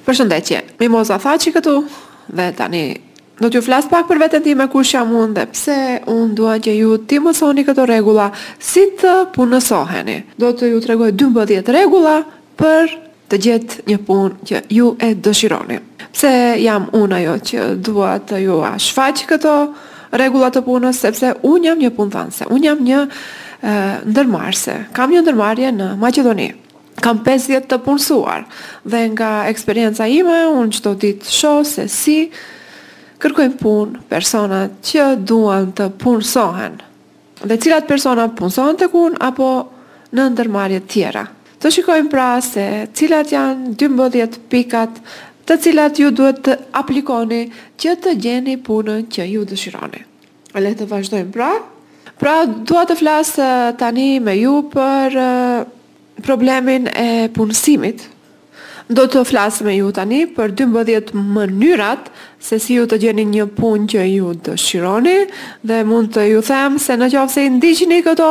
Përshëndetje, Mimoza Thaçi këtu dhe tani do t'ju flas pak për veten time, kush jam unë dhe pse unë dua që ju t'i mësoni këto rregulla si të punësoheni. Do të ju tregoj 12 rregulla për të gjetë një punë që ju e dëshironi. Pse jam unë ajo që dua të ju shfaq këto rregulla të punës, sepse unë jam një punëdhënëse, unë jam një ndërmarrëse. Kam një ndërmarrje në Maqedoni. Kam 50 të punësuar dhe nga eksperienca ime, unë çdo ditë shoh se si kërkojnë punë personat që duan të punësohen dhe cilat persona punësohen tek unë apo në ndërmarrje tjera. Të shikojmë pra se cilat janë 12 pikat të cilat ju duhet të aplikoni që të gjeni punën që ju dëshironi. Le të vazhdojmë pra. Pra, dua të flas tani me ju për problemin e punësimit. Do të flas me ju tani për 12 mënyrat se si ju të gjeni një punë që ju dëshironi dhe mund të ju them se në qoftë se i ndiqni këto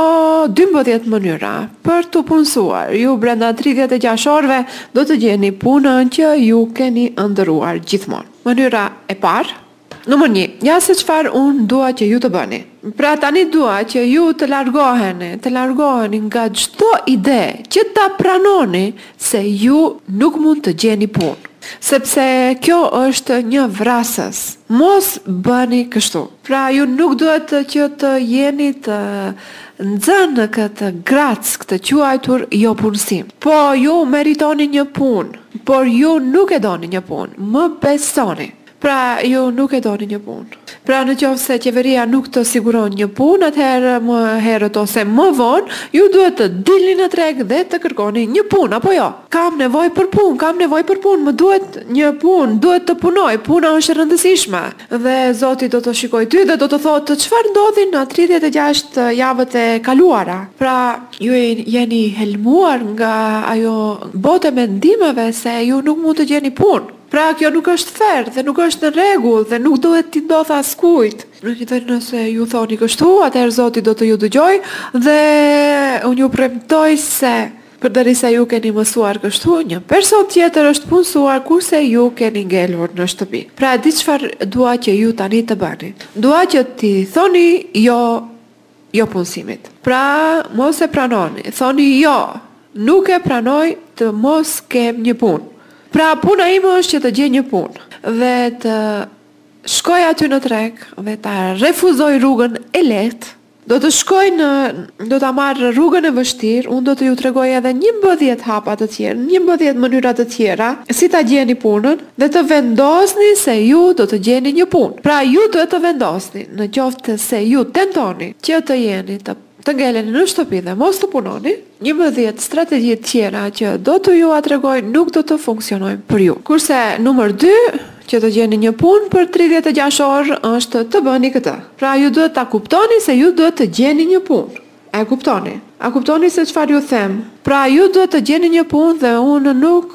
12 mënyra për të punësuar, ju brenda 36 orëve do të gjeni punën që ju keni ëndërruar gjithmonë. Mënyra e parë, numër 1, ja se çfarë unë dua që ju të bëni. Pra tani dua që ju të largoheni nga çdo ide që ta pranoni se ju nuk mund të gjeni punë. Sepse kjo është një vrasës. Mos bëni kështu. Pra ju nuk duhet që të jeni të nxënë në këtë grac, këtë quajtur jo punësim. Po ju meritoni një punë, por ju nuk e doni një punë. Më besoni. Pra ju nuk e doni një punë. Pra në qoftë se qeveria nuk të siguron një punë, atëherë më herët ose më vonë, ju duhet të dilni në treg dhe të kërkoni një punë, apo jo? Kam nevojë për punë, më duhet një punë, duhet të punoj, puna është e rëndësishme. Dhe Zoti do të shikojë ty dhe do të thotë çfarë ndodhi në 36 javët e kaluara. Pra ju jeni helmuar nga ajo botë e mendimeve se ju nuk mund të gjeni punë. Pra kjo nuk është fair dhe nuk është në rregull dhe nuk duhet t'i ndodh askujt. Nëse ju thoni kështu, atëherë Zoti do të ju dëgjoj dhe unë ju premtoj se përderisa ju keni mësuar kështu, një person tjetër është punësuar kurse ju keni ngelur në shtëpi. Pra di çfarë dua që ju tani të bëni. Dua që t'i thoni jo punësimit. Pra mos e pranoni, thoni jo, nuk e pranoj të mos kem një punë. Pra puna ime është që të gjej një punë dhe të shkoj aty në treg dhe ta refuzoj rrugën e lehtë. Do të ta marr rrugën e vështirë, unë do të ju tregoj edhe 11 hapa të tjerë, 11 mënyra të tjera si ta gjeni punën dhe të vendosni se ju do të gjeni një punë. Pra ju duhet të vendosni, në qoftë se ju tentoni që të jeni të ngeleni në shtëpi dhe mos të punoni, 11 strategji tjera që do të ju tregoj nuk do të funksionojnë për ju. Kurse numër 2, që të gjeni një punë për 36 orë është të bëni këtë. Pra ju duhet ta kuptoni se ju duhet të gjeni një punë. E kuptoni? A kuptoni se çfarë ju them? Pra ju duhet të gjeni një punë dhe unë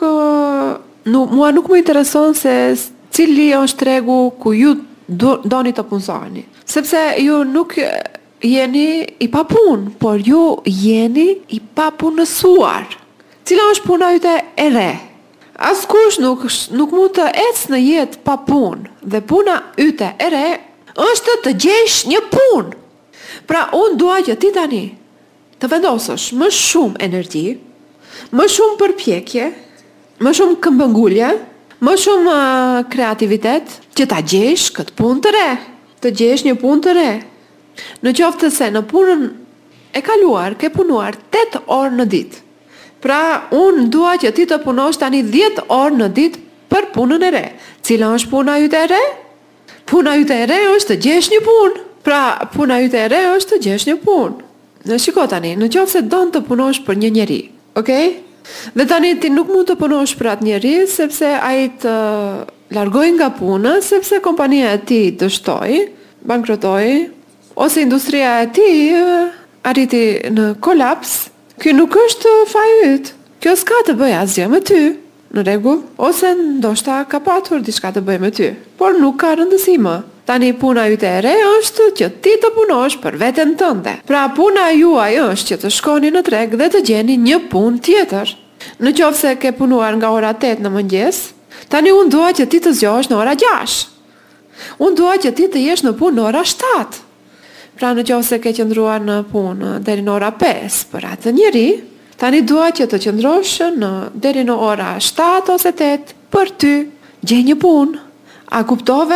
mua nuk më intereson se cili është tregu ku ju doni të punësoheni. Sepse ju nuk jeni i pa punë, por ju jeni i pa punësuar. Cila është puna yte e re? Askush nuk mund të ecë në jetë pa punë dhe puna yte e re është të gjesh një punë. Pra unë dua që ti tani të vendosësh më shumë energji, më shumë përpjekje, më shumë këmbëngulje, më shumë kreativitet që ta gjesh këtë punë të re, të gjesh një punë të re. Në qoftë se në punën e kaluar ke punuar 8 orë në ditë. Pra, unë dua që ti të punosh tani 10 orë në ditë për punën e re. Cila është puna yte e re? Puna yte e re është të gjesh një punë. Pra, puna yte e re është të gjesh një punë. Në shiko tani, në qoftë se don të punosh për një njeri, okay? Dhe tani ti nuk mund të punosh për atë njeri sepse ai të largoi nga puna, sepse kompania e tij dështoi, bankrotoi, ose industria e tij arriti në kolaps. Ky nuk është faji yt. Kjo s'ka të bëjë asgjë me ty, në rregull, ose ndoshta ka patur diçka të bëjë me ty, por nuk ka rëndësi më. Tani puna yte e re është që ti të punosh për veten tënde. Pra puna juaj është që të shkoni në treg dhe të gjeni një punë tjetër. Në qoftë se ke punuar nga ora 8 në mëngjes, Tani unë dua që ti të zgjohesh në ora 6. Unë dua që ti të jesh në punë në ora 7. Pra në qoftë se ke qëndruar në punë deri në ora 5 për atë njeri, tani dua që të qëndrosh deri në ora 7 ose 8 për ty. Gjej një punë. A kuptove?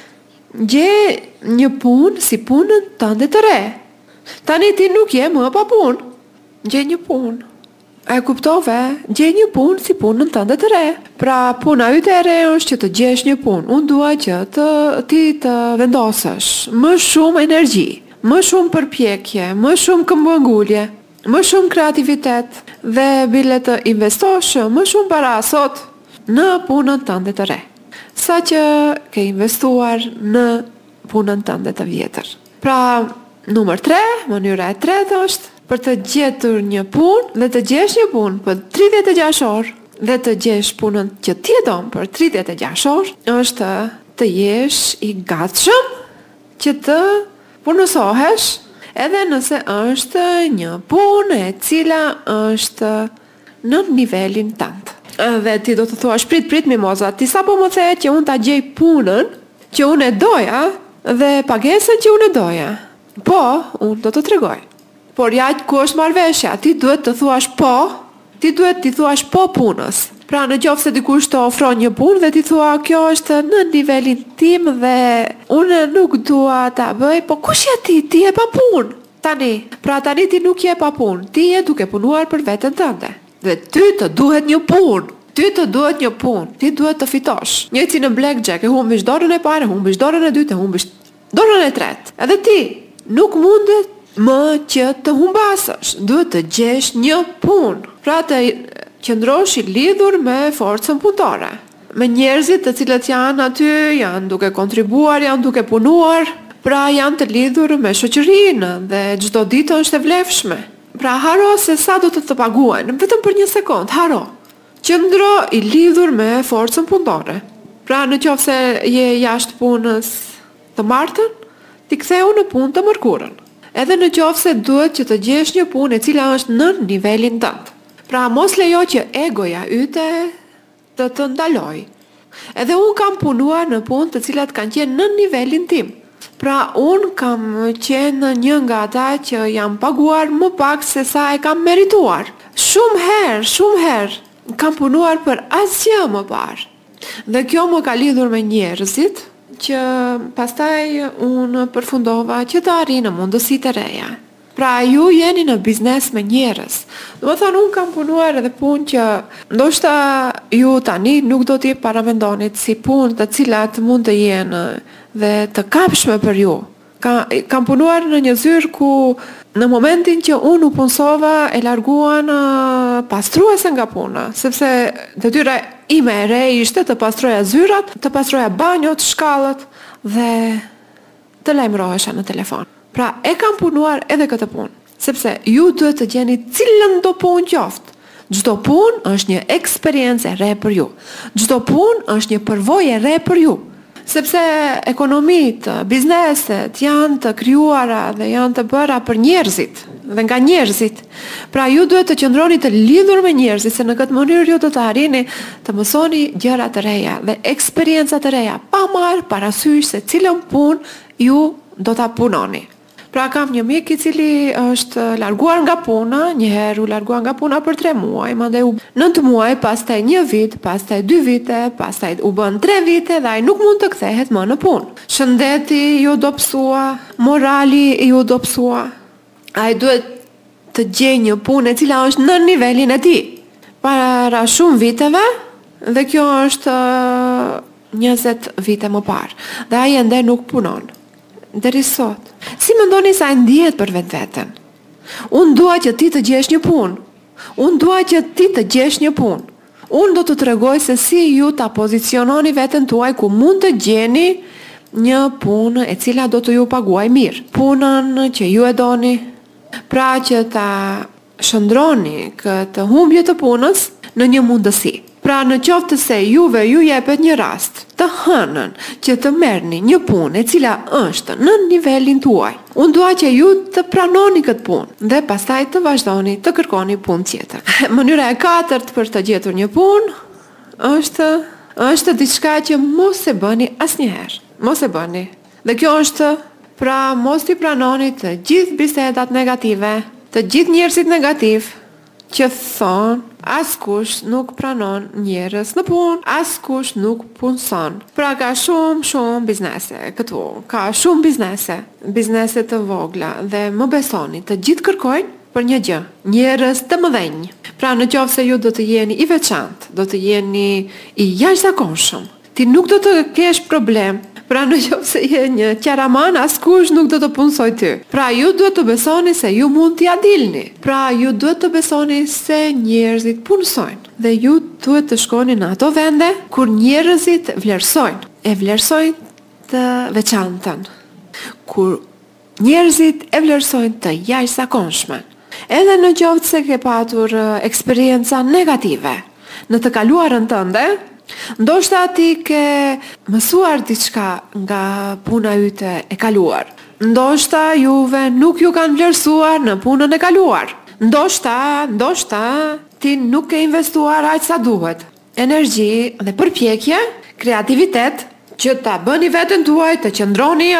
Gjej një punë si punën tënde të re. Tani ti nuk je më pa punë. Gjej një punë. A kuptove? Gjej një punë si punën tënde të re. Pra puna yte e re është që të gjesh një punë. Unë dua që ti të vendosësh më shumë energji, më shumë përpjekje, më shumë këmbëngulje, më shumë kreativitet dhe bile të investosh më shumë para sot në punën tënde të re, sa që ke investuar në punën tënde të vjetër. Pra, numër 3, mënyra e tretë është për të gjetur një punë dhe të gjesh një punë për 36 orë dhe të gjesh punën që ti e don për 36 orë, është të jesh i gatshëm që të punësohesh edhe nëse është një punë e cila është në nivelin tënd. Dhe ti do të thuash prit mimoza, ti sapo më the që unë ta gjej punën që unë e doja dhe pagesën që unë e doja. Po, unë do të tregoj. Por ja ku është marrëveshja, ti duhet të thuash po, ti duhet të thuash po punës. Pra në qoftë se dikush të ofron një punë dhe ti thua kjo është në nivelin tim dhe unë nuk dua ta bëj, po kush je ti? Ti je pa punë. Tani ti nuk je pa punë, ti je duke punuar për veten tënde. Dhe ty të duhet një punë. Ty duhet të fitosh. Njëjtë si në blackjack, e humbish dorën e parë, humbish dorën e dytë, humbish dorën e tretë. Edhe ti nuk mundet më që të humbasësh. Duhet të gjesh një punë. Pra të qëndrosh i lidhur me forcën punëtore. Me njerëzit të cilët janë aty, janë duke kontribuar, janë duke punuar. Pra janë të lidhur me shoqërinë dhe çdo ditë është e vlefshme. Pra haro se sa do të paguajnë, vetëm për një sekond, haro. Qëndro i lidhur me forcën punëtore. Pra në qoftë se je jashtë punës të martën, ti ktheu në punë të mërkurën. Edhe në qoftë se duhet që të gjesh një punë e cila është në nivelin tënd. Pra mos lejo që egoja yte të ndaloj. Edhe unë kam punuar në punë të cilat kanë qenë në nivelin tim. Pra unë kam qenë një nga ata që jam paguar më pak se sa e kam merituar. Shumë herë kam punuar për asgjë më parë. Dhe kjo më ka lidhur me njerëzit që pastaj unë përfundova që të arri në mundësitë e reja. Pra ju jeni në biznes me njerëz. Do të thonë unë kam punuar edhe punë që ndoshta ju tani nuk do t'i paramendonit si punë të cilat mund të jenë dhe të kapshme për ju. Kam punuar në një zyrë ku në momentin që unë u punësova e larguan pastruese nga puna, sepse detyra ime e re ishte të pastroja zyrat, të pastroja banjot, shkallët dhe të lajmërohesha në telefon. Pra e kam punuar edhe këtë punë, sepse ju duhet të gjeni cilën do punë qoftë. Çdo punë është një eksperiencë e re për ju. Çdo punë është një përvojë e re për ju. Sepse ekonomitë, bizneset janë të krijuara dhe janë të bëra për njerëzit dhe nga njerëzit. Pra ju duhet të qëndroni të lidhur me njerëzit, se në këtë mënyrë ju do të arrini të mësoni gjëra të reja dhe eksperienca të reja, pa marrë parasysh se cilën punë ju do ta punoni. Pra kam një mik i cili është larguar nga puna, njëherë u larguar nga puna për 3 muaj, mandej 9 muaj, pastaj 1 vit, pastaj 2 vite, pastaj u bën 3 vite dhe ai nuk mund të kthehet më në punë. Shëndeti ju dobësua, morali ju dobësua. Ai duhet të gjejë një punë e cila është në nivelin e tij. Para shumë viteve, dhe kjo është 20 vite më parë. Dhe ai ende nuk punon. Deri sot. Si mendoni se ai ndihet për vetveten? Unë dua që ti të gjesh një punë. Unë dua që ti të gjesh një punë. Unë do të tregoj se si ju ta poziciononi veten tuaj ku mund të gjeni një punë e cila do të ju paguaj mirë. Punën që ju e doni. Pra që ta shndroni këtë humbje të punës në një mundësi. Pra në qoftë se ju jepet një rast të hënën që të merrni një punë e cila është në nivelin tuaj. Unë dua që ju të pranoni këtë punë dhe pastaj të vazhdoni të kërkoni punë tjetër. Mënyra e katërt për të gjetur një punë është është diçka që mos e bëni asnjëherë. Mos e bëni. Dhe kjo është pra mos t'i pranoni të gjithë bisedat negative, të gjithë njerëzit negativ që thonë askush nuk pranon njerëz në punë, askush nuk punson. Pra ka shumë biznese këtu, ka shumë biznese të vogla dhe më besoni, të gjithë kërkojnë për një gjë, njerëz të mëdhenj. Pra në qoftë se ju do të jeni i veçantë, do të jeni i jashtëzakonshëm, ti nuk do të kesh problem. Pra në qoftë se je një qaraman, askush nuk do të punsoj ty. Pra ju duhet të besoni se ju mund t'ia dilni. Pra ju duhet të besoni se njerëzit punsojnë. Dhe ju duhet të shkoni në ato vende kur njerëzit vlerësojnë. E vlerësojnë të veçantën. Kur njerëzit e vlerësojnë të jashtëzakonshme. Edhe në qoftë se ke patur eksperienca negative në të kaluarën tënde, ndoshta ti ke mësuar diçka nga puna yte e kaluar. Ndoshta juve nuk ju kanë vlerësuar në punën e kaluar. Ndoshta ti nuk ke investuar aq sa duhet. Energji dhe përpjekje, kreativitet që ta bëni veten tuaj të qëndroni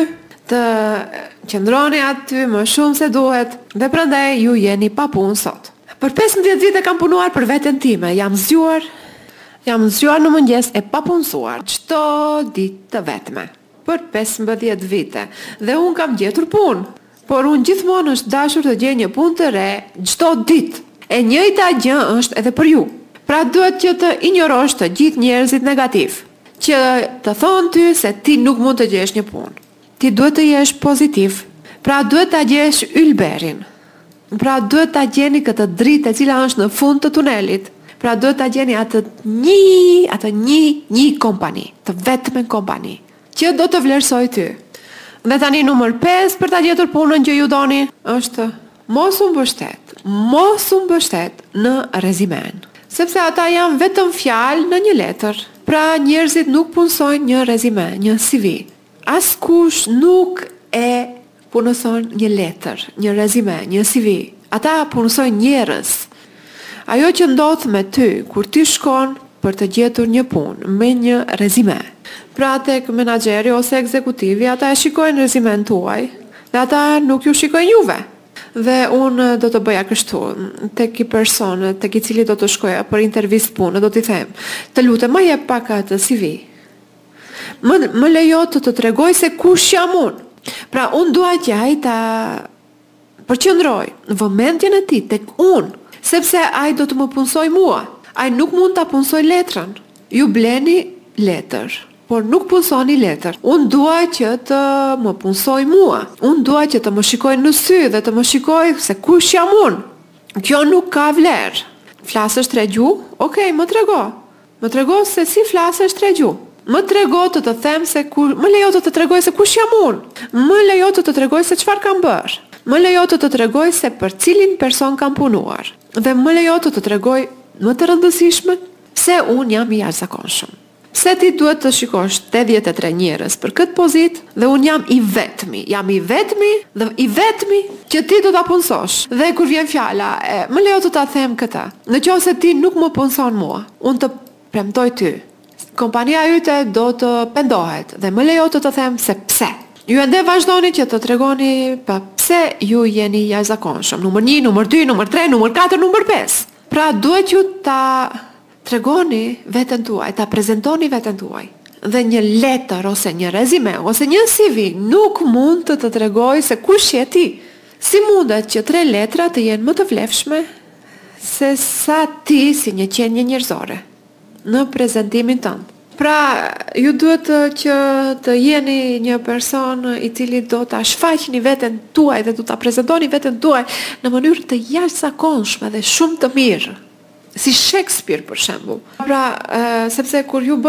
aty më shumë se duhet dhe prandaj ju jeni pa punë sot. Për 15 vite kam punuar për veten time, jam zgjuar në mëngjes e papunësuar çdo ditë të vetme për 15 vite dhe unë kam gjetur punë, por unë gjithmonë është dashur të gjej një punë të re çdo ditë. E njëjta gjë është edhe për ju. Pra duhet që të injorosh të gjithë njerëzit negativ, që të thonë ty se ti nuk mund të gjesh një punë. Ti duhet të jesh pozitiv. Pra duhet ta gjesh ylberin. Pra duhet ta gjeni këtë dritë e cila është në fund të tunelit. Pra duhet ta gjeni atë një kompani, të vetmen kompani, që do të vlerësoj ty. Dhe tani numër 5 për ta gjetur punën që ju doni është mos u mbështet në rezimen. Sepse ata janë vetëm fjalë në një letër. Pra njerëzit nuk punsojnë një rezimen, një CV. Askush nuk e punëson një letër, një rezimen, një CV. Ata punësojnë njerëz. Ajo që ndodh me ty kur ti shkon për të gjetur një punë me një rezime. Pra tek menaxheri ose ekzekutivi ata e shikojnë rezimen tuaj dhe ata nuk ju shikojnë juve. Dhe unë do të bëja kështu tek i person, tek i cili do të shkoja për intervistë punë, do t'i them, të lutem më jep pak atë CV. Më lejo të tregoj se kush jam unë. Pra unë dua që ai ta përqendroj vëmendjen e tij tek unë. Sepse ai do të më punsoj mua. Ai nuk mund ta punsoj letrën. Ju bleni letër, por nuk punsoni letër. Unë dua që të më punsoj mua. Unë dua që të më shikoj në sy dhe të më shikoj se kush jam unë. Kjo nuk ka vlerë. Flasësh 3 gjuhë? Okej, më trego. Më trego se si flasësh 3 gjuhë. Më trego të them se më lejo të tregoj se kush jam unë. Më lejo të tregoj se çfarë kam bërë. Më lejo të tregoj se për cilin person kam punuar. Dhe më lejo të tregoj më të rëndësishme se unë jam i jashtëzakonshëm. Se ti duhet të shikosh 83 njerëz për këtë pozitë dhe unë jam i vetmi dhe i vetmi që ti do ta punsosh. Dhe kur vjen fjala, më lejo të ta them këtë. Nëse ti nuk më punson mua, unë të premtoj ty, kompania yte do të pendohet dhe më lejo të them se pse. Ju ende vazhdoni që të tregoni pa pse ju jeni jashtëzakonshëm. Numër 1, numër 2, numër 3, numër 4, numër 5. Pra duhet ju ta tregoni veten tuaj, ta prezentoni veten tuaj. Dhe një letër ose një rezime ose një CV nuk mund të tregoj se kush je ti. Si mundet që 3 letra të jenë më të vlefshme se sa ti si një qenie njerëzore në prezentimin tënd? Pra, ju duhet që të jeni një person i cili do ta shfaqni veten tuaj dhe do ta prezantoni veten tuaj në mënyrë të jashtëzakonshme dhe shumë të mirë. Si Shakespeare për shembull. Pra, sepse kur ju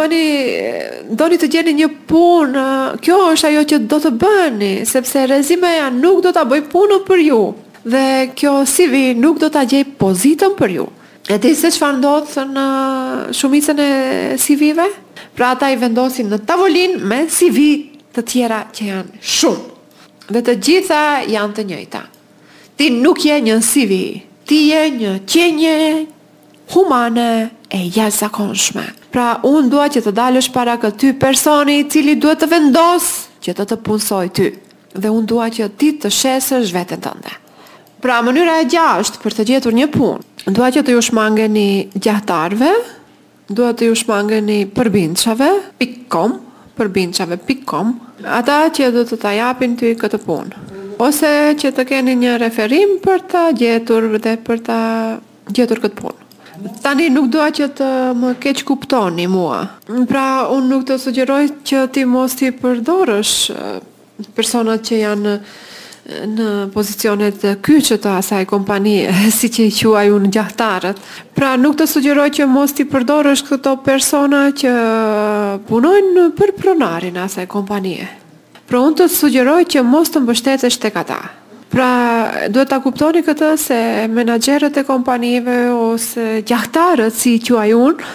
doni të gjeni një punë, kjo është ajo që do të bëni, sepse rezimeja nuk do ta bëj punën për ju dhe kjo CV nuk do ta gjej pozitën për ju. E di se çfarë ndodh në shumicën e CV-ve? Pra ata i vendosin në tavolinë me CV të tjera që janë shumë. Dhe të gjitha janë të njëjta. Ti nuk je një CV, ti je një qenie humane e jashtëzakonshme. Pra, unë dua që të dalësh para këty personi i cili duhet të vendos që të punsoj ty. Dhe unë dua që ti të shesësh veten tënde. Pra, mënyra e 6 për të gjetur një punë. Dua që të ju shmangeni gjahtarve, dua të ju shmangeni përbindshave.com, ata që do të ta japin ty këtë punë. Ose që të keni një referim për ta gjetur dhe për ta gjetur këtë punë. Tani nuk dua që të më keq kuptoni mua. Pra, unë nuk të sugjeroj që ti mos ti përdorësh personat që janë në pozicionet kyçe të asaj kompanie, si që i quaj unë gjahtarët. Pra, nuk të sugjeroj që mos ti përdorësh këto persona që punojnë për pronarin e asaj kompanie. Pra, unë të sugjeroj që mos të mbështetesh tek ata. Pra, duhet ta kuptoni këtë se menaxherët e kompanive ose gjahtarët, si i quaj unë,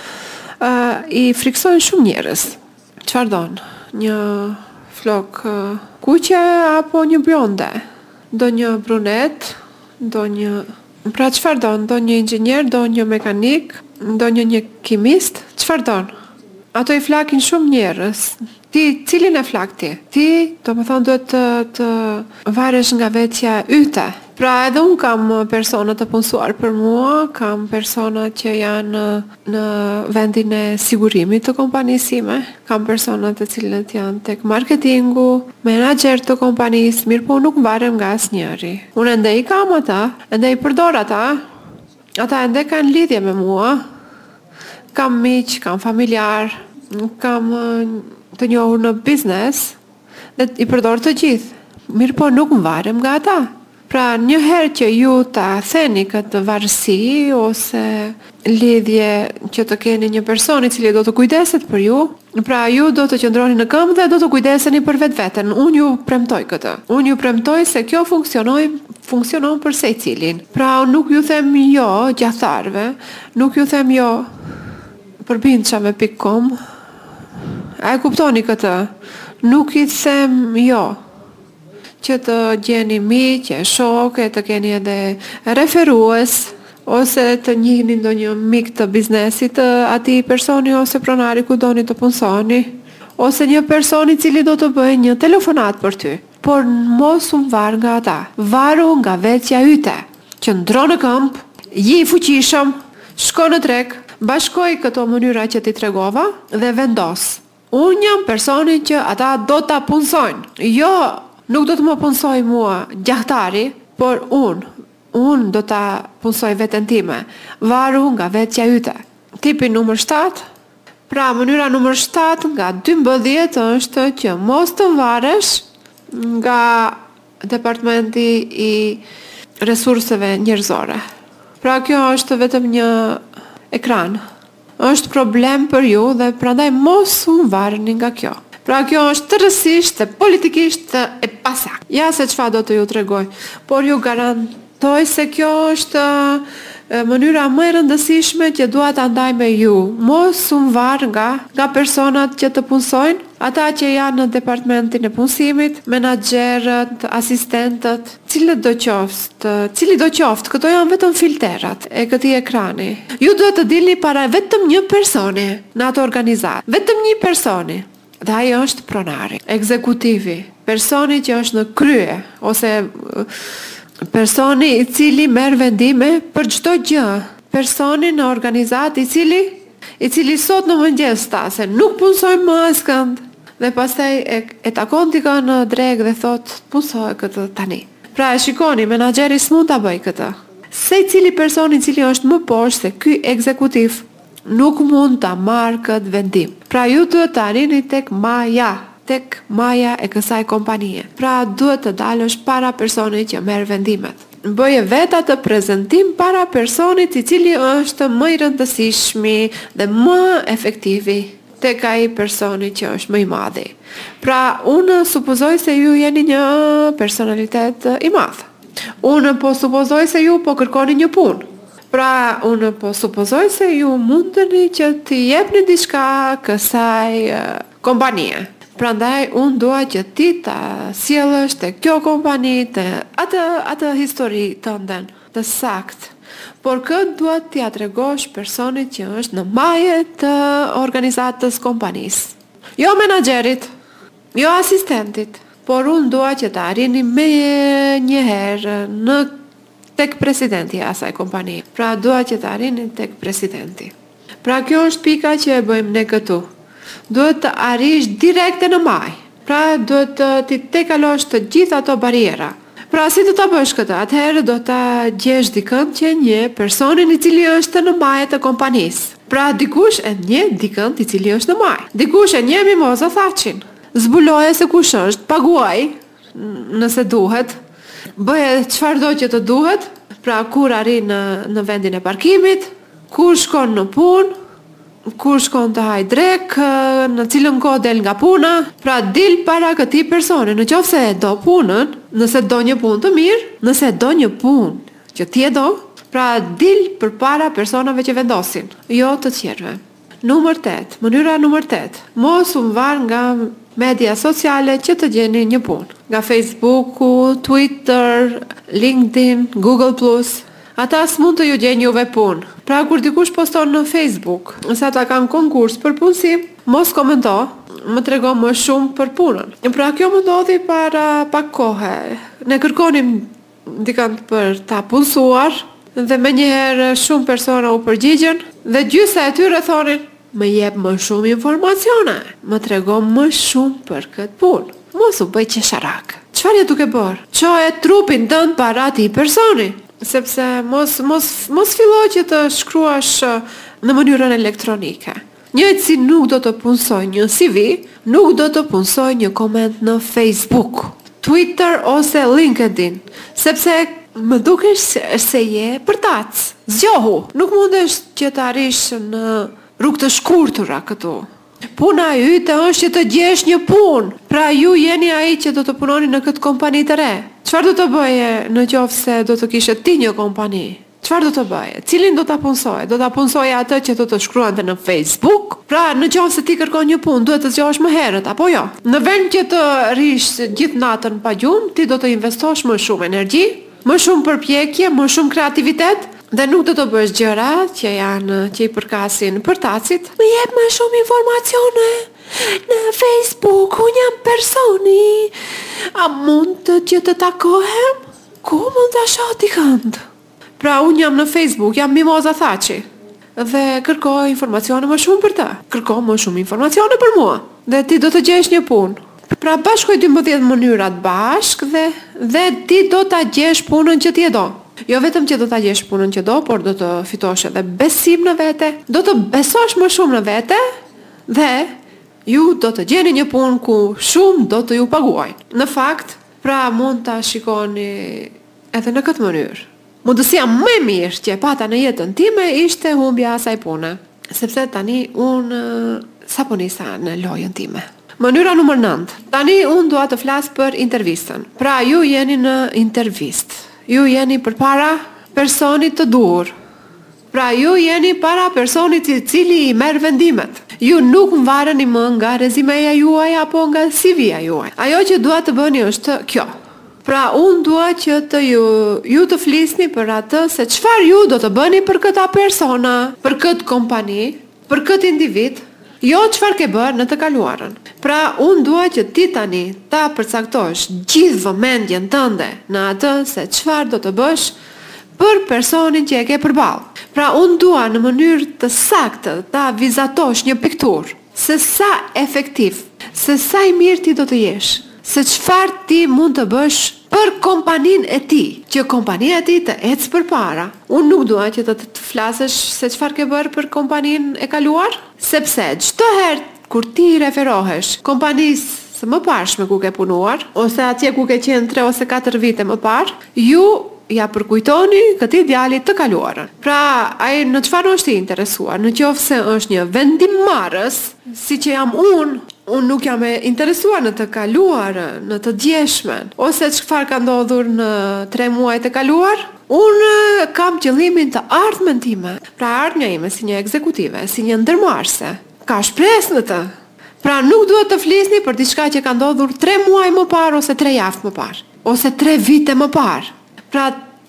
i friksojnë shumë njerëz. Çfarë don? Një flok kuqe apo një blonde? Do një brunet, do një... Pra, çfarë don? Do një inxhinier, do një mekanik, do një kimist? Çfarë don? Ato i flakin shumë njerëz. Ti, cilin e flak ti? Ti, do më thonë, duhet të varesh nga vetja yte. Pra, edhe unë kam persona të punësuar për mua, kam persona që janë në vendin e sigurimit të kompanisime, kam persona të cilët janë tek marketingu, menaxher të kompanisë, mirë po nuk varem nga asnjëri. Unë ende i kam ata, ende i përdor ata ende kanë lidhje me mua, kam miq, kam familjar, kam të njohur në biznes dhe i përdor të gjithë. Mirë po nuk më varem nga ata. Pra, një herë që ju ta theni këtë varësi ose lidhje që të keni një person i cili do të kujdeset për ju, pra ju do të qëndroni në këmbë dhe do të kujdeseni për vetveten. Unë ju premtoj këtë. Unë ju premtoj se kjo funksionon për secilin. Pra, unë nuk ju them jo gjatharve, nuk ju them jo përbindshave.com. A e kuptoni këtë? Nuk i them jo që të gjeni miq, shokë, të keni edhe referues, ose të njihni ndonjë mik të biznesit të atij personi ose pronari ku doni të punsoni, ose një person i cili do të bëjë një telefonat për ty. Por mos u var nga ata. Varu nga vetja yte. Qëndro në këmbë, je i fuqishëm, shko në treg, bashkoj këto mënyra që ti tregova dhe vendos. Unë jam personi që ata do ta punsojnë. Jo, nuk do të më punsoj mua gjahtari, por unë do ta punsoj veten time. Varu nga vetja yte. Tipi numër 7. Pra, mënyra numër 7 nga 12 është që mos të varesh nga departamenti i resurseve njerëzore. Pra, kjo është vetëm një ekran. Është problem për ju dhe prandaj mos u varni nga kjo. Pra, kjo është tërësisht e politikisht e pasakt. Ja se çfarë do të ju tregoj, por ju garantoj se kjo është mënyra më e rëndësishme që dua ta ndaj me ju. Mos u var nga personat që të punsojnë, ata që janë në departamentin e punësimit, menaxherët, asistentët, cili do qoftë, këto janë vetëm filterat e këtij ekrani. Ju duhet të dilni para vetëm një personi në atë organizat, vetëm një personi. Dhe ai është pronari, ekzekutivi, personi që është në krye, ose personi i cili merr vendime për çdo gjë, personi në organizat i cili sot në mëngjes ta se nuk punsoj më askënd, dhe pastaj e takon dikë në dreg dhe thot punsoj këtë tani. Pra, e shikoni, menaxheri s'mund ta bëj këtë. Secili person i cili është më poshtë se ky ekzekutiv nuk mund ta marrë këtë vendim. Pra, ju duhet të arrini tek maja e kësaj kompanie. Pra, duhet të dalësh para personit që merr vendimet. Bëje vetë atë prezantim para personit i cili është më i rëndësishmi dhe më efektivi tek ai personi që është më i madhi. Pra, unë supozoj se ju jeni një personalitet i madh. Unë po supozoj se ju po kërkoni një punë. Pra, unë po supozoj se ju mundeni që t'i jepni diçka kësaj kompanie. Prandaj, unë dua që ti ta sjellësh te kjo kompani, te atë histori tënden, të sakt. por këtë duhet t'ia tregosh personit që është në maje të organizatës kompanisë. Jo menaxherit, jo asistentit, por unë dua që të arrini me njëherë tek presidenti i asaj kompanie. Pra dua që të arrini tek presidenti. Pra kjo është pika që e bëjmë ne këtu. Duhet të arish direkte në maj. Pra duhet të te kalosh të gjitha ato bariera. Pra si do ta bësh këtë? Atëherë do ta gjesh dikën që një personin i cili është në majë të kompanisë. Pra dikush e një dikën i cili është në majë. Dikush e një Mimoza Thacin. Zbuloje se kush është, paguaj nëse duhet. Bëje çfarëdo që të duhet. Pra kur arrin në vendin e parkimit, kur shkon në punë, kur shkon të haj drek, në cilën kohë del nga puna, pra dil para këtij personi. Në qoftë se e do punën, nëse do një punë të mirë, nëse do një punë që ti e do, pra dil përpara personave që vendosin, jo të tjerëve. Mënyra numër 8. Mos u var nga media sociale që të gjeni një punë. Nga Facebooku, Twitter, LinkedIn, Google+. Ata s'mund të ju gjenjë juve punë. Pra kur dikush poston në Facebook, se ata kanë konkurs për punësim, mos komento, më tregon më shumë për punën. Pra kjo më ndodhi para pak kohe. Ne kërkonim dikant për ta punësuar dhe menjëherë shumë persona u përgjigjen dhe gjysa e tyre thonin, më jep më shumë informacione, më tregon më shumë për këtë punë. Mos u bëj qesharak. Çfarë je duke bërë? Çoje trupin tënd para atij personi. Sepse mos fillo që të shkruash në mënyrën elektronike. Njëjtë si nuk do të punësoj një CV, nuk do të punësoj një koment në Facebook, Twitter ose LinkedIn, sepse më dukesh se je përtac. Zgjohu, nuk mundesh që të arrish në rrugë të shkurtura këtu. Puna yte është që të gjesh një punë. Pra ju jeni ai që do të punoni në këtë kompani të re. Çfarë do të bëje në qoftë se do të kishe ti një kompani? Çfarë do të bëje? Cilin do ta punësoje? Do ta punësoje atë që do të shkruante në Facebook? Pra në qoftë se ti kërkon një punë, duhet të zgjohesh më herët, apo jo? Në vend që të rish gjithë natën pa gjumë, ti do të investosh më shumë energji, më shumë përpjekje, më shumë kreativitet. Dhe nuk do të bësh gjëra që i përkasin përtacit. Më jep më shumë informacione në Facebook, unë jam personi. A mund që të takohem? Ku mund të shoh dikënd? Pra unë jam në Facebook, jam Mimoza Thaci. Dhe kërkoj informacione më shumë për të. Kërkoj më shumë informacione për mua. Dhe ti do të gjesh një punë. Pra bashkoj 12 mënyrat bashk dhe ti do ta gjesh punën që ti e do. Jo vetëm që do ta gjesh punën që do, por do të fitosh edhe besim në vete, do të besosh më shumë në vete dhe ju do të gjeni një punë ku shumë do të ju paguajnë. Në fakt, pra mund ta shikoni edhe në këtë mënyrë. Mundësia më e mirë që e pata në jetën time ishte humbja asaj pune, sepse tani unë sapo nisa në lojën time. Mënyra numër 9. Tani unë dua të flas për intervistën. Pra ju jeni në intervistë. Ju jeni përpara personit të duhur. Pra ju jeni para personit i cili i merr vendimet. Ju nuk mvareni më nga rezimeja juaj apo nga CV-ja juaj. Ajo që dua të bëni është kjo. Pra unë dua që ju të flisni për atë se çfarë ju do të bëni për këta persona, për këtë kompani, për këtë individ, jo çfarë ke bërë në të kaluarën. Pra unë dua që ti tani ta përcaktosh gjithë vëmendjen tënde në atë se çfarë do të bësh për personin që e ke përballë. Pra unë dua në mënyrë të saktë ta vizatosh një pikturë se sa efektiv, se sa i mirë ti do të jesh, se çfarë ti mund të bësh për kompaninë e ti, që kompania e ti të ecë përpara. Unë nuk dua që të flasësh se çfarë ke bërë për kompaninë e kaluar, sepse çdo herë kur ti referohesh kompanisë së mëparshme ku ke punuar, ose atje ku ke qenë 3 ose 4 vite më parë, ju ja përkujtoni këtij djalit të kaluarën. Pra, ai në çfarë është i interesuar? Në qoftë se është një vendimmarrës, siç jam unë nuk jam e interesuar në të kaluarën, në të djeshmen, ose çfarë ka ndodhur në 3 muajt e kaluar. Unë kam qëllimin të ardhmen time. Pra ardhmja ime si një ekzekutive, si një ndërmarrëse, ka shpresë në të. Pra nuk duhet të flisni për diçka që ka ndodhur 3 muaj më parë ose 3 javë më parë, ose 3 vite më parë. Pra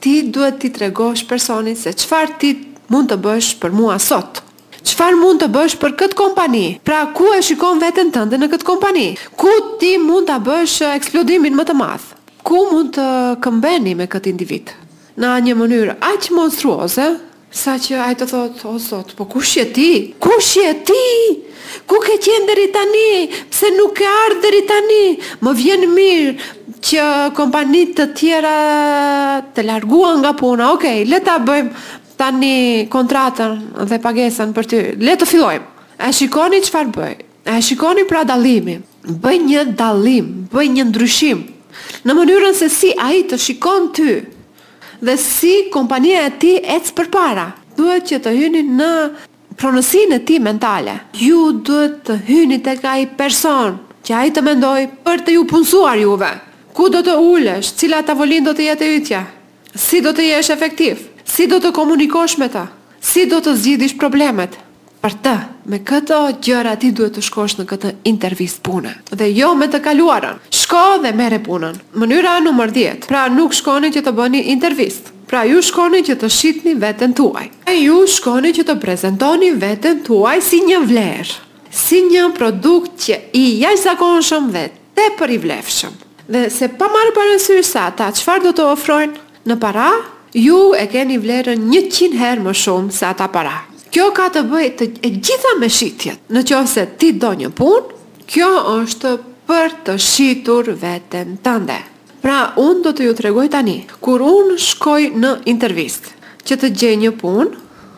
ti duhet t'i tregosh personit se çfarë ti mund të bësh për mua sot. Çfarë mund të bësh për këtë kompani? Pra ku e shikon veten tënde në këtë kompani? Ku ti mund ta bësh eksplodimin më të madh? Ku mund të këmbeni me këtë individ? Në një mënyrë aq monstruoze, sa që ai të thotë, o Zot, po kush je ti? Kush je ti? Ku ke qenë deri tani? Pse nuk ke ardhur deri tani? Më vjen mirë që kompanitë të tjera të larguan nga puna. Okej, le ta bëjmë tani kontratën dhe pagesën për ty. Le të fillojmë. A shikoni çfarë bëj? A shikoni pra dallimin? Bëj një dallim, bëj një ndryshim në mënyrën se si ai të shikon ty dhe si kompania e tij ec përpara. Duhet që të hyni në pronësinë e tij mentale. Ju duhet të hyni tek ai person që ai të mendoj për të ju punësuar juve. Ku do të ulesh? Cila tavolinë do të jetë e ytja? Si do të jesh efektiv? Si do të komunikosh me ta? Si do të zgjidhish problemet? Për të, me këto gjëra ti duhet të shkosh në këtë intervistë pune. Dhe jo me të kaluarën. Shko dhe merre punën. Mënyra numër 10. Pra nuk shkoni që të bëni intervistë. Pra ju shkoni që të shitni veten tuaj. Ju shkoni që të prezentoni veten tuaj si një vlerë. Si një produkt që i jashtëzakonshëm dhe tepër i vlefshëm. Dhe se pa marrë parasysh se ata çfarë do të ofrojnë në para, ju e keni vlerën 100 herë më shumë se ata para. Kjo ka të bëjë të e gjitha me shitjet. Në qoftë se ti do një punë, kjo është për të shitur veten tënde. Pra, unë do të ju tregoj tani, kur unë shkoj në intervistë që të gjej një punë,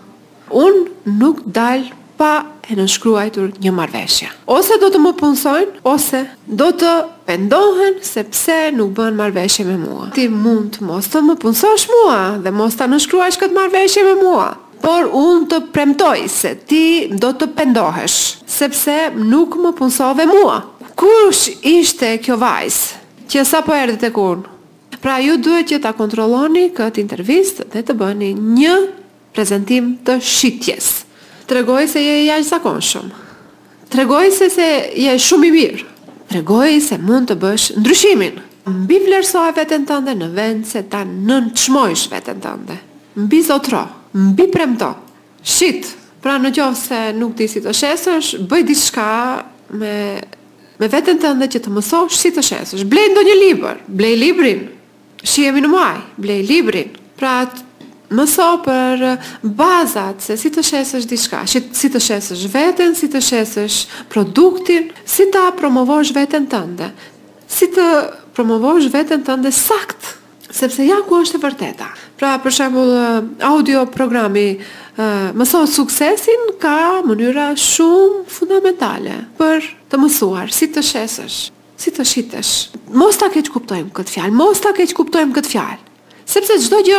unë nuk dal pa e nënshkruar një marrëveshje. Ose do të më punësojnë, ose do të pendohen sepse nuk bën marrëveshje me mua. Ti mund mos të më punësosh mua dhe mos ta nënshkruash këtë marrëveshje me mua. Por unë të premtoj se ti do të pendohesh, sepse nuk më punësove mua. Kush ishte kjo vajzë që sapo erdhi tek unë? Pra ju duhet që ta kontrolloni këtë intervistë dhe të bëni një prezantim të shitjes. Tregoj se je i jashtëzakonshëm. Tregoj se je shumë i mirë. Tregoj se mund të bësh ndryshimin. Mbi vlerësoje veten tënde në vend se ta nënçmojsh veten tënde. Mbi zotro, mbi premto. Shit. Pra në qoftë se nuk di si të shesësh, bëj diçka me veten tënde që të mësosh si të shesësh. Blej ndonjë libër, blej librin. Shihemi në muaj, blej librin. Pra mëso për bazat se si të shesësh diçka, si të shesësh veten, si të shesësh produktin, si ta promovosh veten tënde, si të promovosh veten tënde sakt, sepse ja ku është e vërteta. Pra, për shembull, audio programi Mëso suksesin ka mënyra shumë fundamentale për të mësuar si të shesësh, si të shitesh. Mos ta keq kuptojmë këtë fjalë. Sepse çdo gjë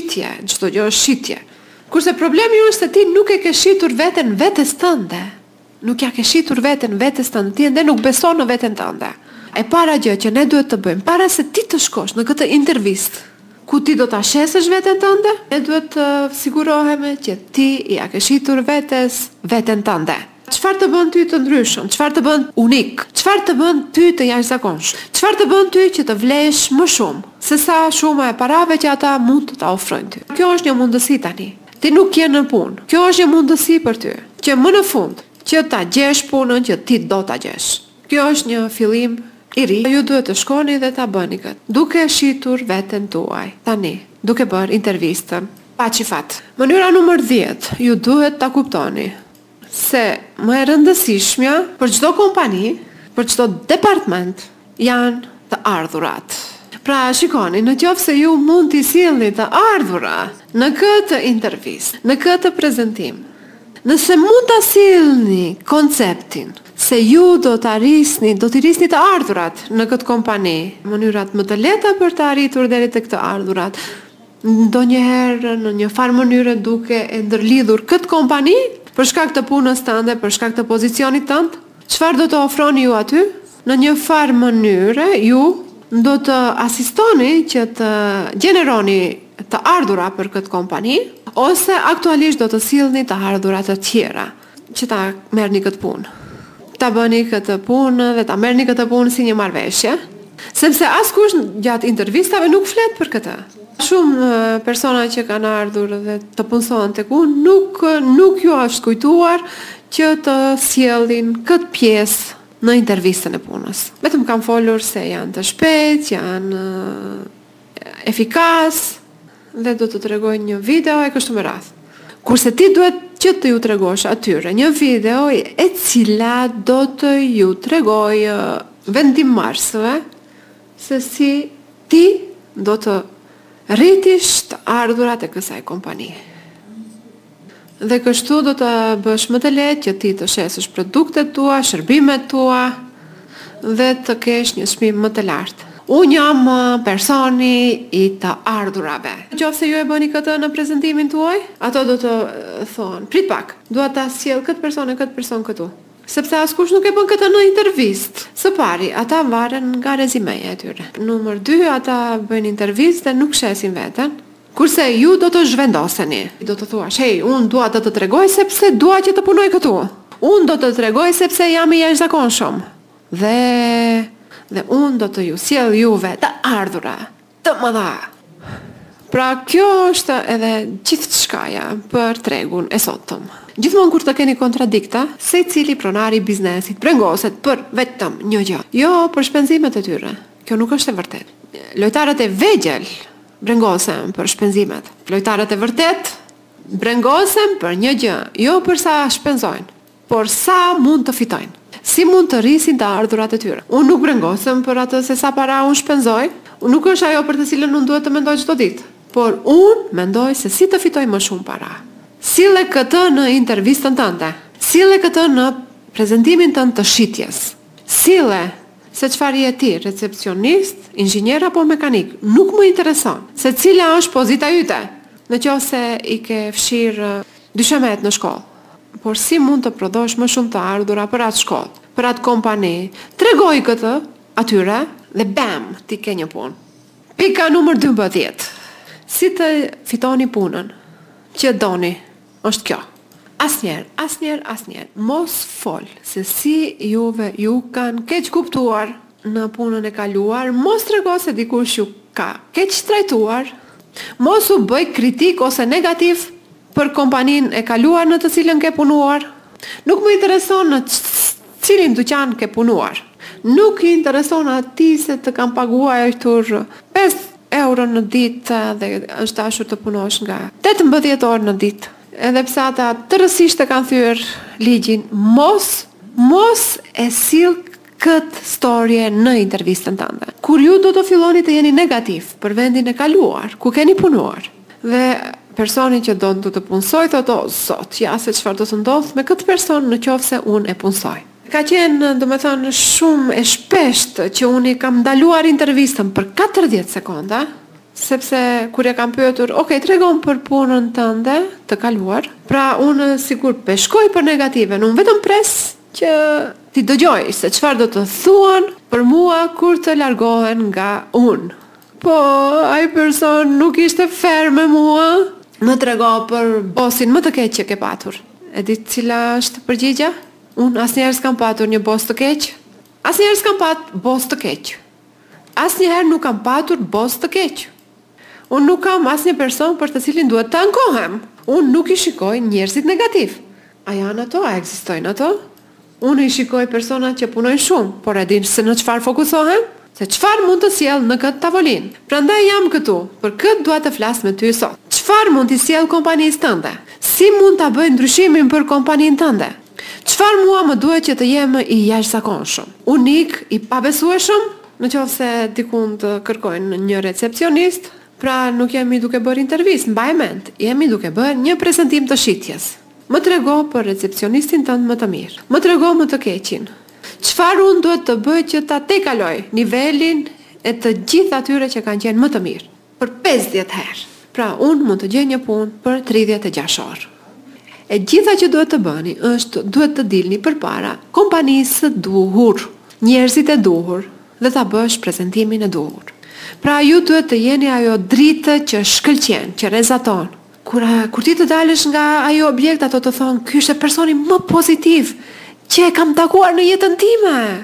është shitje, Kurse problemi është se ti nuk e ke shitur veten vetes tënde. Nuk ja ke shitur veten vetes tënde, ti ende nuk beson në veten tënde. E para gjë që ne duhet të bëjmë, para se ti të shkosh në këtë intervistë, ku ti do ta shesësh veten tënde, ne duhet të sigurohemi që ti ja ke shitur veten tënde. Çfarë të bën ty të ndryshëm? Çfarë të bën unik? Çfarë të bën ty të jashtëzakonshëm? Çfarë të bën ty që të vlesh më shumë se sa shuma e parave që ata mund të ta ofrojnë ty? Kjo është një mundësi tani. Ti nuk je në punë. Kjo është një mundësi për ty, që më në fund që ta gjesh punën që ti do ta gjesh. Kjo është një fillim i ri. Ju duhet të shkoni dhe ta bëni këtë, duke shitur veten tuaj. Tani, duke bërë intervistën pa çifat. Mënyra numër 10, ju duhet ta kuptoni se më e rëndësishmja për çdo kompani, për çdo departament janë të ardhurat. Pra shikoni, në qoftë se ju mund t'i sillni të ardhura në këtë intervistë, në këtë prezantim, nëse mund ta sillni konceptin se ju do t'i rrisni të ardhurat në këtë kompani, mënyrat më të lehta për të arritur deri te këto ardhurat, ndonjëherë në një farë mënyre duke e ndërlidhur këtë kompani për shkak të punës tënde, për shkak të pozicionit tënd, çfarë do të ofroni ju aty? Në një farë mënyre ju do të asistoni që të gjeneroni të ardhura për këtë kompani, ose aktualisht do të sillni të ardhura të tjera që ta merrni këtë punë. Ta bëni këtë punë dhe ta merrni këtë punë si një marrëveshje, Sepse askush gjatë intervistave nuk flet për këtë. Shumë persona që kanë ardhur dhe të punësojnë tek unë nuk ju është kujtuar që të sjellin këtë pjesë në intervistën e punës. Vetëm kanë folur se janë të shpejtë, janë efikas dhe do të tregojnë një video e kështu me radhë. Kurse ti duhet që të ju tregosh atyre një video e cila do të ju tregoj vendimmarrësve se si ti do të rritish të ardhurat e kësaj kompanie. Dhe kështu do të bësh më të lehtë që ti të shesësh produktet tua, shërbimet tua dhe të kesh një çmim më të lartë. Unë jam personi i të ardhurave. Nëse ju e bëni këtë në prezantimin tuaj, ato do të thonë, prit pak, dua ta sjell këtë person këtu. Sepse askush nuk e bën këtë në intervistë. Së pari, ata varen nga rezimeja e tyre. Numër 2, ata bëjnë intervistë dhe nuk shesin veten. Kurse ju do të zhvendoseni. Do të thuash, hey, unë dua të tregoj sepse dua që të punoj këtu. Unë do të tregoj sepse jam i jashtëzakonshëm. Dhe unë do të ju sjell juve të ardhura, të mëdha. Pra kjo është edhe gjithçkaja për tregun e sotëm. Gjithmonë kur të keni kontradikta, secili pronari i biznesit brengoset për vetëm një gjë, jo për shpenzimet e tyre. Kjo nuk është e vërtetë. Lojtarët e vegjël brengosen për shpenzimet. Lojtarët e vërtet brengosen për një gjë, jo për sa shpenzojnë, por sa mund të fitojnë. Si mund të rrisin të ardhurat e tyre. Unë nuk brengosem për atë se sa para unë shpenzoj, nuk është ajo për të cilën unë duhet të mendoj çdo ditë, por unë mendoj se si të fitoj më shumë para. Sille këtë në intervistën tënde, sille këtë në prezantimin tënd të shitjes, sille se çfarë je ti, recepcionist, inxhinier apo mekanik, nuk më intereson se cila është pozita yte, nëse i ke fshirë dyshemet në shkollë. Por si mund të prodhosh më shumë të ardhura për atë shkollë, për atë kompani, tregoj këtë atyre dhe bam, ti ke një punë. Pika numër 12. Si të fitoni punën që doni, është kjo. Asnjëherë, mos fol se si juve ju kanë keq kuptuar në punën e kaluar, mos trego se dikush ju ka keq trajtuar, mos u bëj kritik ose negativ për kompaninë e kaluar në të cilën ke punuar. Nuk më intereson në cilin dyqan ke punuar. Nuk i intereson ati se të kam paguar 5 euro në ditë dhe është dashur të punosh nga 18 orë në ditë. Edhe pse ata tërësisht e kanë thyer ligjin, mos e sill këtë storje në intervistën tënde. Kur ju do të filloni të jeni negativ për vendin e kaluar, ku keni punuar, dhe personi që do të punsoj, thotë, zot, ja se çfarë do të ndodh me këtë person në qoftë se unë e punsoj. Ka qenë, domethënë, shumë e shpeshtë që unë i kam ndaluar intervistën për 40 sekonda, sepse kur e kam pyetur, okay, tregon për punën tënde të kaluar, pra unë sigur peshkoj për negative, unë vetëm pres që ti dëgjoj se çfarë do të thuan për mua kur të largohen nga unë. Po, ai person nuk ishte fair me mua. Më trego për bosin më të keq që ke patur. E di cila është përgjigja? Unë asnjëherë s'kam patur një bos të keq. Asnjëherë s'kam patur bos të keq. Asnjëherë nuk kam patur bos të keq. Unë nuk kam asnjë person për të cilin duhet të ankohem. Unë nuk i shikoj njerëzit negativ. A janë ato? A ekzistojnë ato? Unë i shikoj personat që punojnë shumë, por e din se në çfarë fokusohem? Se çfarë mund të sjell në këtë tavolinë. Prandaj jam këtu, për këtë dua të flas me ty sot. Çfarë mund t'i sjell kompanisë tënde? Si mund ta bëj ndryshimin për kompaninë tënde? Çfarë mua më duhet që të jem i jashtëzakonshëm, unik, i pabesueshëm, nëse dikun të kërkojnë një recepcionist, pra nuk jemi duke bërë intervistë, mbaj mend, jemi duke bërë një prezantim të shitjes. Më trego për recepcionistin tënd më të mirë. Më trego më të keqin. Çfarë unë duhet të bëj që ta tejkaloj nivelin e të gjithë atyre që kanë qenë më të mirë për 50 herë. Pra unë mund të gjej një punë për 36 orë. E gjitha që duhet të bëni është duhet të dilni përpara kompanisë së duhur, njerëzit e duhur dhe ta bësh prezantimin e duhur. Pra ju duhet të jeni ajo dritë që shkëlqen, që rrezaton. Kur ti të dalësh nga ajo objekt, ato të thonë, ky është personi më pozitiv që e kam takuar në jetën time.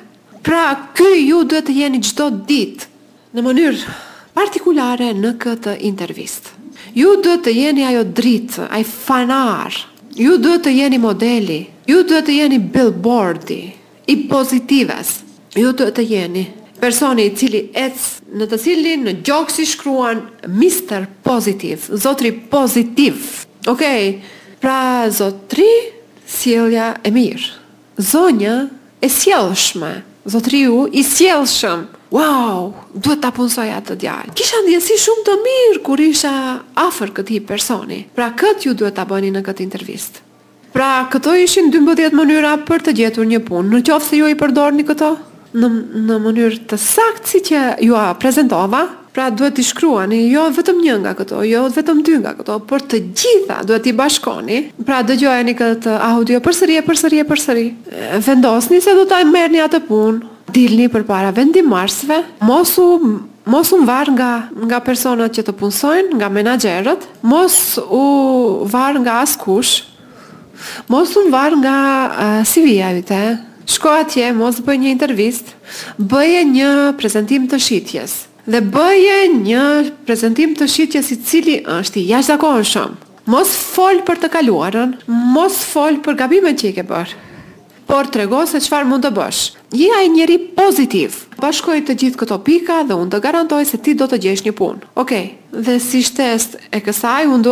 Pra, ky ju duhet të jeni çdo ditë në mënyrë partikulare në këtë intervistë. Ju duhet të jeni ajo dritë, ai fanar. Ju duhet të jeni modeli. Ju duhet të jeni billboardi i pozitives. Ju duhet të jeni personi i cili në të cilin në gjoksi shkruan Mr. Pozitiv, zotri pozitiv. Okej, pra zotri sjellja e mirë. Zonja e sjellshme. Zotriu i sjellshëm. Wow, duhet ta punsoj atë djalë. Kisha ndjensi shumë të mirë kur isha afër këtij personi. Pra këtë ju duhet ta bëni në këtë intervistë. Pra këto ishin 12 mënyra për të gjetur një punë. Në qoftë se ju i përdorni këto në mënyrë të saktë si që ju a prezentova, pra duhet t'i shkruani jo vetëm një nga këto, jo vetëm 2 nga këto, por të gjitha duhet t'i bashkoni. Pra dëgjojeni këtë audio përsëri. Vendosni se do ta merrni atë punë. Dilni përpara vendimarrësve, mos u varr nga personat që të punsojnë, nga menaxherët, mos u varr nga askush, mos u varr nga CV-ja jote. Shko atje, mos bëj një intervistë, bëje një prezantim të shitjes. Dhe bëje një prezantim të shitjes i cili është i jashtëzakonshëm. Mos fol për të kaluarën, mos fol për gabimet që i ke bërë, por trego se çfarë mund të bësh. Je ai njeri pozitiv. Bashkoj të gjithë këto pika dhe unë të garantoj se ti do të gjesh një punë. Okej. Dhe si shtesë e kësaj, unë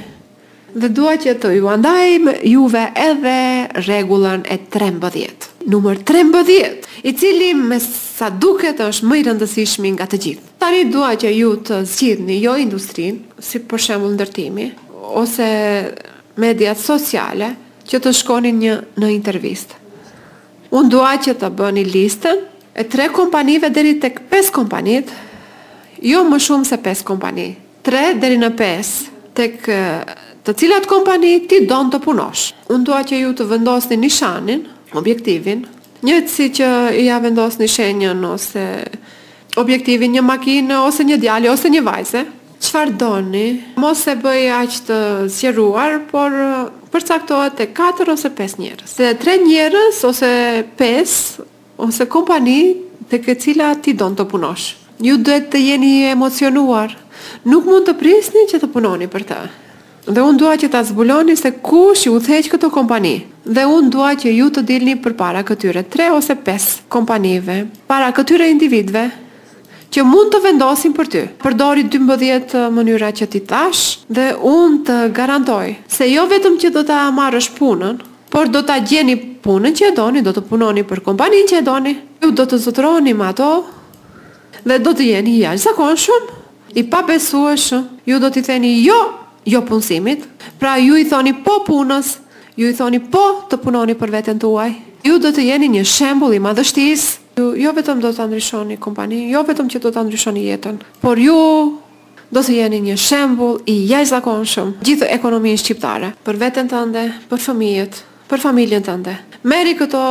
dua që të ju andaj juve edhe rregullën e 13. Numër 13, i cili me sa duket është më i rëndësishmi nga të gjithë. Tani dua që ju të zgjidhni jo industrinë, si për shembull ndërtimi, ose mediat sociale, që të shkonin në intervistë. Unë dua që të bëni listën e 3 kompanive deri tek 5 kompanit, jo më shumë se 5 kompani. 3 deri në 5 tek të cilat kompani ti don të punosh. Unë dua që ju të vendosni nishanin, objektivin, njëjtë si që ja vendosni shenjën ose objektivin një makinë ose një djalë ose një vajze. Çfarë doni? Mos e bëj aq të sqaruar, por përcaktohet te 4 ose 5 njerëz. Se 3 njerëz ose 5 ose kompani tek e cila ti don të punosh. Ju duhet të jeni emocionuar. Nuk mund të prisni që të punoni për të. Dhe unë dua që ta zbuloni se kush ju udhëheq këto kompani. Dhe unë dua që ju të dilni përpara këtyre 3 ose 5 kompanive, para këtyre individëve që mund të vendosin për ty. Përdori 12 mënyra që ti thash dhe unë të garantoj se jo vetëm që do ta marrësh punën, por do ta gjeni punën që e doni, do të punoni për kompaninë që e doni, ju do të zotëroni me ato dhe do të jeni i jashtëzakonshëm, i pabesueshëm, ju do t'i theni jo punësimit, pra ju i thoni po punës, ju i thoni po të punoni për veten tuaj. Ju do të jeni një shembull i madhështisë. Ju jo vetëm do ta ndryshoni kompaninë, jo vetëm që do ta ndryshoni jetën, por ju do të jeni një shembull i jashtëzakonshëm gjithë ekonominë shqiptare, për veten tënde, për fëmijët, për familjen tënde. Merri këto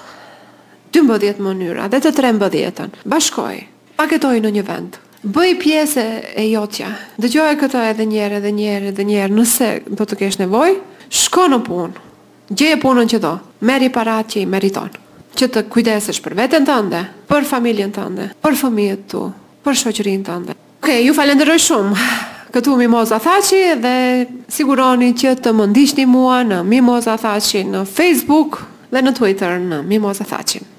12 mënyra dhe të 13-ën, bashkoj, paketoj në një vend. Bëj pjesë e jotja. Dëgjoje këtë edhe një herë, nëse do të kesh nevojë, shko në punë. Gjeje punën që do. Merri paratë që i meriton. Që të kujdesesh për veten tënde, për familjen tënde, për fëmijët tu, për shoqërinë tënde. Okej, ju falenderoj shumë. Këtu Mimoza Thaçi dhe siguroni që të më ndiqni mua në Mimoza Thaçi në Facebook dhe në Twitter në Mimoza Thaçi.